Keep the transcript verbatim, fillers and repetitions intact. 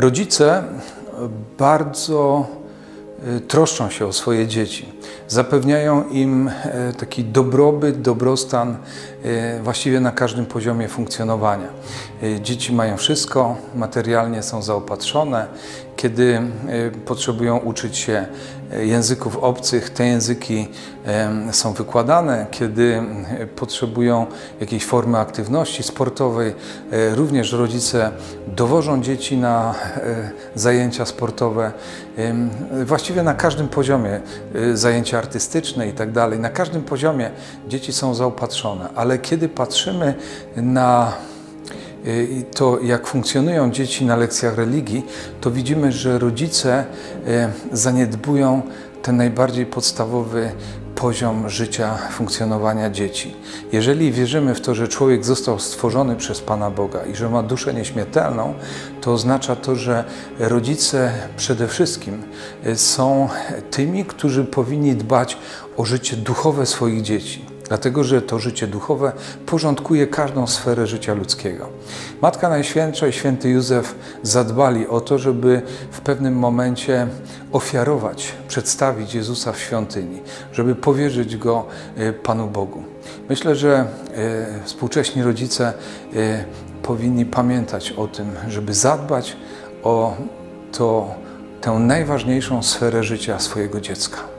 Rodzice bardzo troszczą się o swoje dzieci. Zapewniają im taki dobrobyt, dobrostan właściwie na każdym poziomie funkcjonowania. Dzieci mają wszystko, materialnie są zaopatrzone. Kiedy potrzebują uczyć się języków obcych, te języki są wykładane. Kiedy potrzebują jakiejś formy aktywności sportowej, również rodzice dowożą dzieci na zajęcia sportowe. Właściwie na każdym poziomie, zajęcia artystyczne i tak dalej, na każdym poziomie dzieci są zaopatrzone, ale kiedy patrzymy na to, jak funkcjonują dzieci na lekcjach religii, to widzimy, że rodzice zaniedbują ten najbardziej podstawowy poziom życia, funkcjonowania dzieci. Jeżeli wierzymy w to, że człowiek został stworzony przez Pana Boga i że ma duszę nieśmiertelną, to oznacza to, że rodzice przede wszystkim są tymi, którzy powinni dbać o życie duchowe swoich dzieci. Dlatego, że to życie duchowe porządkuje każdą sferę życia ludzkiego. Matka Najświętsza i święty Józef zadbali o to, żeby w pewnym momencie ofiarować, przedstawić Jezusa w świątyni, żeby powierzyć Go Panu Bogu. Myślę, że współcześni rodzice powinni pamiętać o tym, żeby zadbać o to, tę najważniejszą sferę życia swojego dziecka.